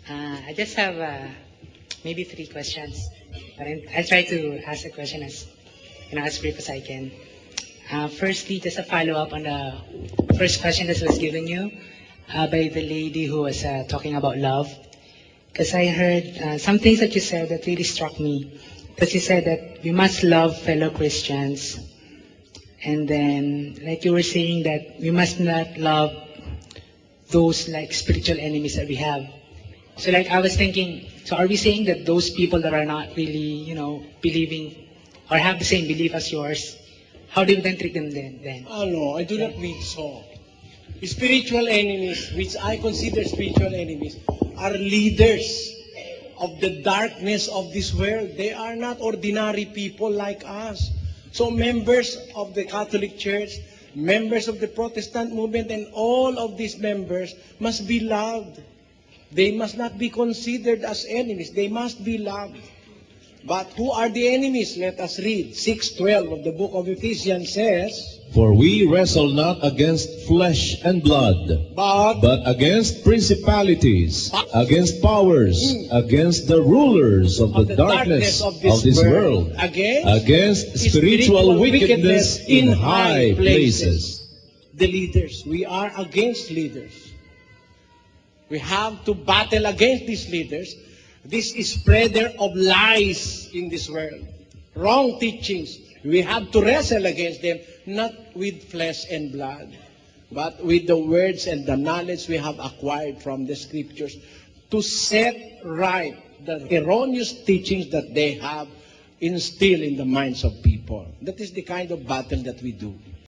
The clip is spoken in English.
I just have maybe three questions, but I'll try to ask the question as brief as I can. Firstly, just a follow-up on the first question that was given you by the lady who was talking about love. Because I heard some things that you said that really struck me. Because you said that we must love fellow Christians. And then, like you were saying, that we must not love those like spiritual enemies that we have. So like I was thinking, so are we saying that those people that are not really, believing or have the same belief as yours, how do you then treat them then? Oh no, I do not mean so. Spiritual enemies, which I consider spiritual enemies, are leaders of the darkness of this world. They are not ordinary people like us. So members of the Catholic Church, members of the Protestant movement, and all of these members must be loved. They must not be considered as enemies. They must be loved. But who are the enemies? Let us read. 6:12 of the book of Ephesians says, For we wrestle not against flesh and blood, but against principalities, against powers, against the rulers of the darkness of this world, against spiritual wickedness in high places. The leaders. We are against leaders. We have to battle against these leaders. This is spreader of lies in this world. Wrong teachings. We have to wrestle against them, not with flesh and blood, but with the words and the knowledge we have acquired from the scriptures to set right the erroneous teachings that they have instilled in the minds of people. That is the kind of battle that we do.